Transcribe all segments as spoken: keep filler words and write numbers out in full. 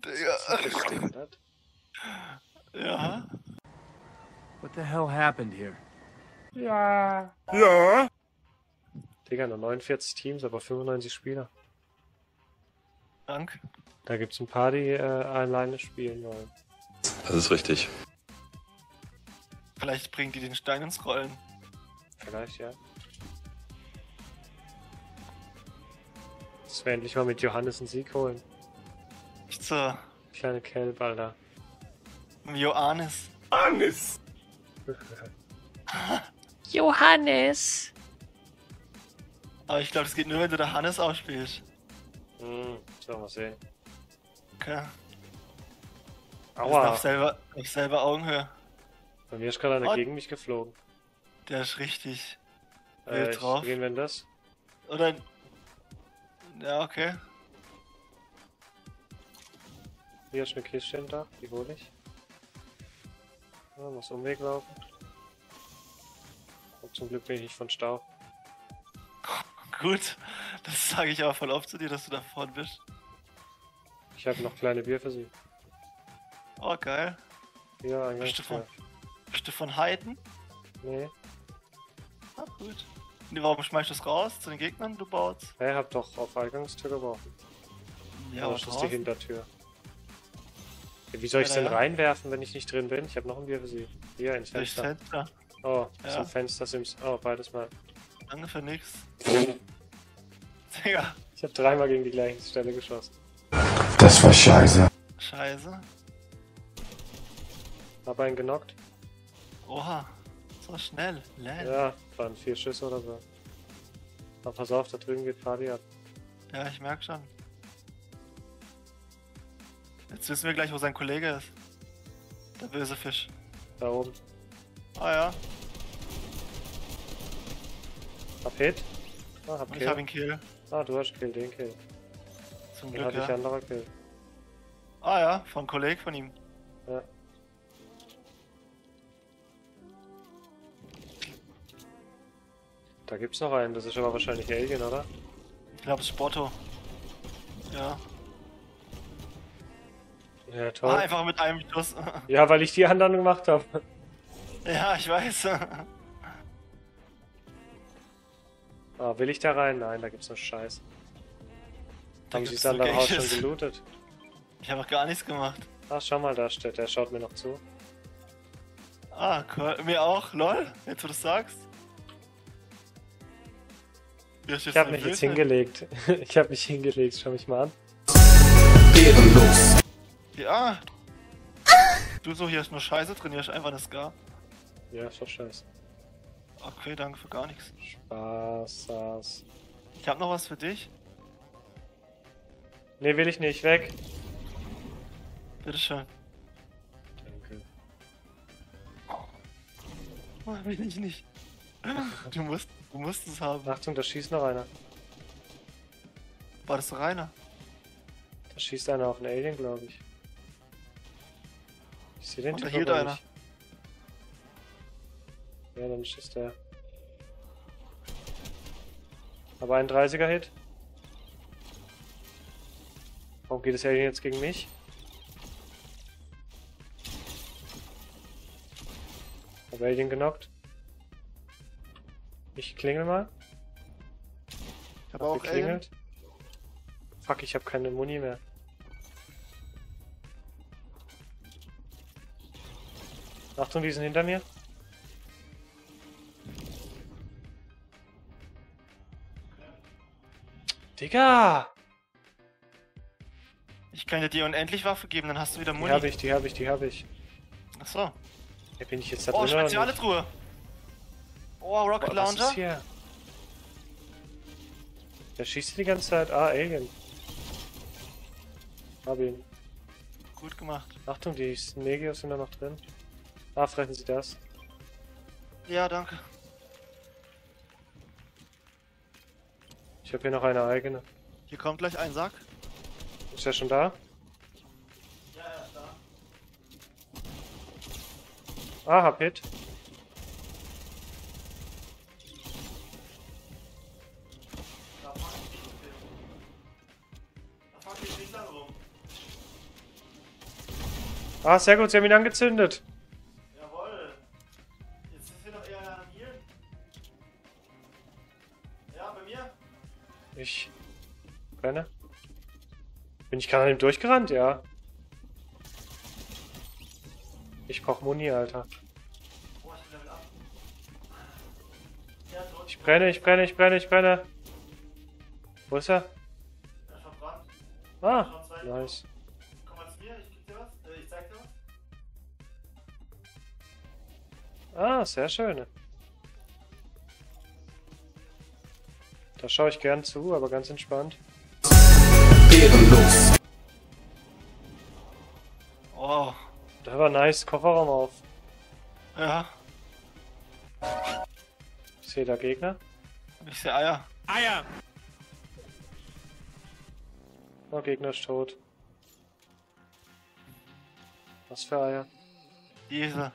Digga. Ja. What the hell happened here? Ja. Ja. Digga, nur neunundvierzig Teams, aber fünfundneunzig Spieler. Dank. Da gibt's ein paar, die äh, alleine spielen wollen. Das ist richtig. Vielleicht bringen die den Stein ins Rollen. Vielleicht, ja. Dass wir endlich mal mit Johannes einen Sieg holen. Nicht so. Kleine Kelb, Alter. Johannes. Johannes! Johannes! Aber ich glaube, das geht nur, wenn du der Hannes ausspielst. Hm, sollen wir sehen. Okay. Wir sind Aua! auf selber, auf selber Augenhöhe. Bei mir ist gerade einer Oh. gegen mich geflogen. Der ist richtig Äh, wild ich drauf. gehen wir in das? Oder. Ja, okay. Hier ist eine Kiste hinter, die hole ich. Ja, muss Umweg laufen. Und zum Glück bin ich nicht von Stau. Gut. Das sage ich aber voll oft zu dir, dass du da vorne bist. Ich habe noch kleine Bier für Sie. Oh, geil. Hier, Bist du von, Eingangstür. bist du von Heiden? Nee, Ah, gut. Nee, warum schmeißt du das raus zu den Gegnern, du baust? er hat doch auf Eingangstür geworfen. Ja, Ja, aber das ist die draußen. Hintertür. Ja, wie soll ich Ja, denn ja. reinwerfen, wenn ich nicht drin bin? Ich habe noch ein Bier für Sie. Hier, ins Durchs Fenster. Fenster. Oh, Ja. zum Fenster Sims. Oh, beides mal. Danke für nix. Digga. Ich habe dreimal gegen die gleiche Stelle geschossen. Das war scheiße. Scheiße. Hab einen genockt. Oha. So schnell. Län. Ja, waren vier Schüsse oder so. Aber pass auf, da drüben geht Party ab. Ja, ich merk schon. Jetzt wissen wir gleich, wo sein Kollege ist. Der böse Fisch. Da oben. Ah ja. Hab Hit. Ah, hab Und Kill. ich hab ihn Kill. Ah, du hast Kill, den Kill. Zum Den Glück, hatte ich ja. anderer Kill. Ah ja, von Kollegen von ihm. Ja. Da gibt's noch einen, das ist aber wahrscheinlich Alien, oder? Ich glaube, es ist Spotto. Ja. Ja, toll. Ah, einfach mit einem Schuss. Ja, weil ich die anderen gemacht habe. Ja, ich weiß. Ah, will ich da rein? Nein, da gibt's nur Scheiß. Da Haben sie gibt's das andere so Haus schon Geiles. gelootet? Ich habe noch gar nichts gemacht. Ach, schau mal, da steht, der schaut mir noch zu. Ah, cool. Mir auch, lol. Jetzt, wo du sagst. Hier ist Ich habe mich ein jetzt Bild. hingelegt. Ich habe mich hingelegt, schau mich mal an. Ehrenlos. Ja. Du so, hier ist nur Scheiße drin, hier ist einfach eine Ska. Ja, ist doch scheiße. Okay, danke für gar nichts. Spaß, Saß. Ich hab noch was für dich. Nee, will ich nicht, weg. Bitteschön. Danke. Oh, will ich nicht. Du musst, du musst es haben. Achtung, da schießt noch einer. War das so reiner? Da schießt einer auf einen Alien, glaube ich. Ich sehe den Und da Typ hielt aber einer. nicht. Ja, dann schießt er. Aber ein dreißiger Hit. Warum geht das Alien jetzt gegen mich? Hab Alien genockt. Ich klingel mal. Ich Hab habe auch Alien. geklingelt. Fuck, ich habe keine Muni mehr. Achtung, die sind hinter mir. Digga! Ich kann dir die Unendlich-Waffe geben, dann hast du wieder Die Muni. hab ich, die hab ich, die hab ich. Achso. Ja, bin ich jetzt da Oh, drin oder spezielle nicht? Truhe. Oh, Rocket Boah, was Launcher. ist hier? Der schießt die ganze Zeit. Ah, Alien. Hab ihn. Gut gemacht. Achtung, die Negios sind da noch drin. Ah, fressen sie das. Ja, danke. Ich habe hier noch eine eigene. Hier kommt gleich ein Sack. Ist der schon da? Ja, ja, da. Ah, hab Hit. Da fuck ich nicht lang rum. Ah, sehr gut, sie haben ihn angezündet. Jawohl. Jetzt ist hier noch eher an hier. Ja, bei mir. Ich brenne. Bin ich gerade an ihm durchgerannt? Ja. Ich brauch Muni, Alter. Oh, ich bin Level ab. Ja, tot. Ich brenne, ich brenne, ich brenne, ich brenne. Wo ist er? Er ist verbrannt. Ah, Schon zwei. nice. Komm mal zu mir, ich geb dir was. Äh, ich zeig dir was. Ah, sehr schön. Da schaue ich gern zu, aber ganz entspannt. Ehrenlos. Oh. Da war nice. Kofferraum auf. Ja. Ich sehe da Gegner. Ich sehe Eier. Eier! Oh, Gegner ist tot. Was für Eier? Diese.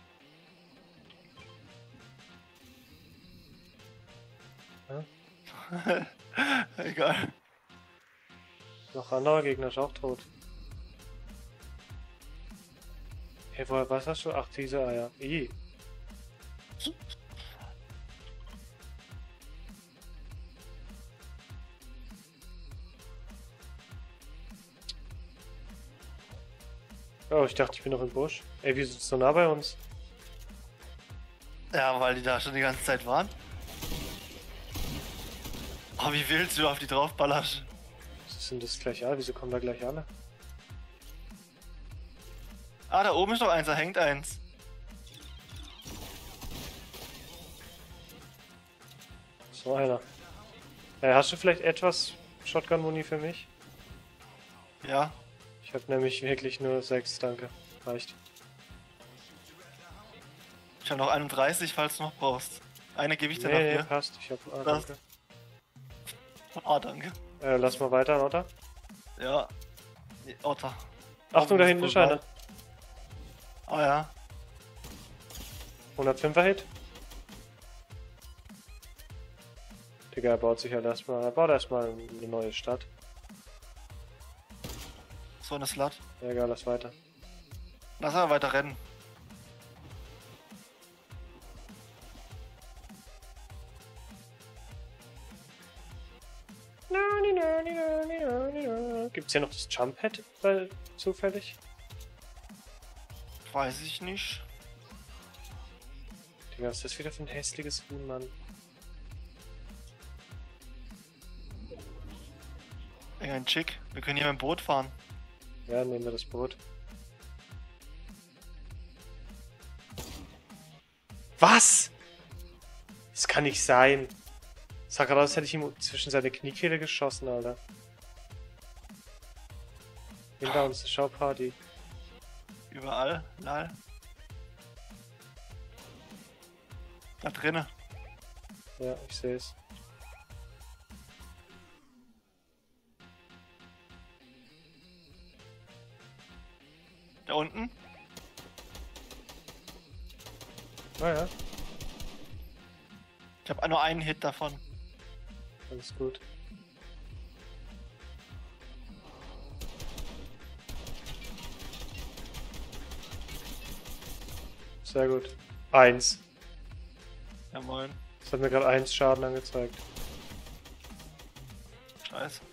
Egal. Noch anderer Gegner ist auch tot. Hey, woher, was hast du? Ach, diese Eier. I. Oh, ich dachte, ich bin noch im Busch. Ey, wieso ist so nah bei uns? Ja, weil die da schon die ganze Zeit waren. Oh, wie willst du auf die draufballerst? Sind das gleich alle? Wieso kommen da gleich alle? Ah, da oben ist noch eins, da hängt eins. So einer. Äh, hast du vielleicht etwas Shotgun-Muni für mich? Ja. Ich habe nämlich wirklich nur sechs, danke. Reicht. Ich habe noch einunddreißig, falls du noch brauchst. Eine gebe ich dir Nee, nee, dafür. passt. Ich hab. Ah, Das- danke. Ah, danke. Äh, lass mal weiter, oder? Ja. Nee, Otter. Achtung, da hinten ist einer. Ah ja. hundertfünfer Hit. Digga, er baut sich halt erstmal. Er baut erstmal eine neue Stadt. So eine Slut. Ja, egal, lass weiter. Lass mal weiter rennen. Gibt's hier noch das Jump Pad, weil zufällig? Weiß ich nicht. Digga, was ist das wieder für ein hässliches Huhn, Mann? Irgendein Chick. Wir können hier mit dem Boot fahren. Ja, nehmen wir das Boot. Was? Das kann nicht sein. Sag gerade aus, hätte ich ihm zwischen seine Kniekehle geschossen, Alter. Hinter uns eine Showparty. Überall. Lal. Da drinnen. Ja, ich sehe es. Da unten. Ah ja, Ich habe nur einen Hit davon. alles gut. Sehr gut. Eins. Ja moin. Das hat mir gerade eins Schaden angezeigt. Scheiße.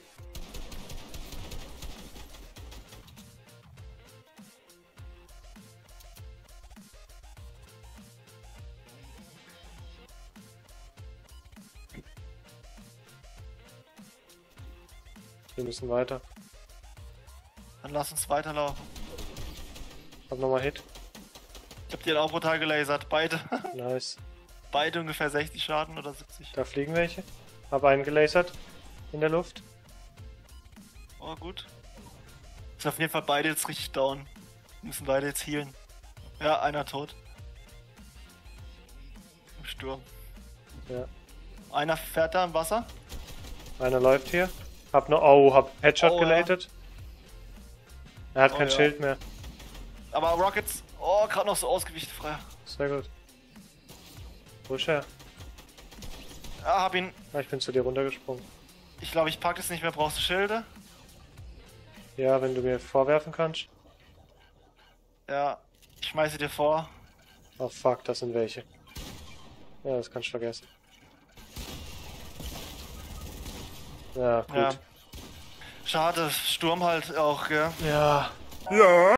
Wir müssen weiter. Dann lass uns weiterlaufen. Hab nochmal Hit. Ich hab die auch brutal gelasert. Beide. Nice. Beide ungefähr sechzig Schaden oder siebzig. Da fliegen welche. Hab einen gelasert. In der Luft. Oh, gut. Ist auf jeden Fall beide jetzt richtig down. Müssen beide jetzt healen. Ja, einer tot. Im Sturm. Ja. Einer fährt da im Wasser. Einer läuft hier. Hab noch. Oh, hab Headshot Oh, gelatet. Er hat Oh, kein ja. Schild mehr. Aber Rockets. Oh, gerade noch so ausgewichen frei. Sehr gut. Wo ist er? Ah, hab ihn. Ah, ich bin zu dir runtergesprungen. Ich glaube, ich pack es nicht mehr. Brauchst du Schilde? Ja, wenn du mir vorwerfen kannst. Ja, ich schmeiße dir vor. Oh fuck, das sind welche. Ja, das kannst du vergessen. Ja, gut. Ja. Schade, Sturm halt auch, gell? Ja.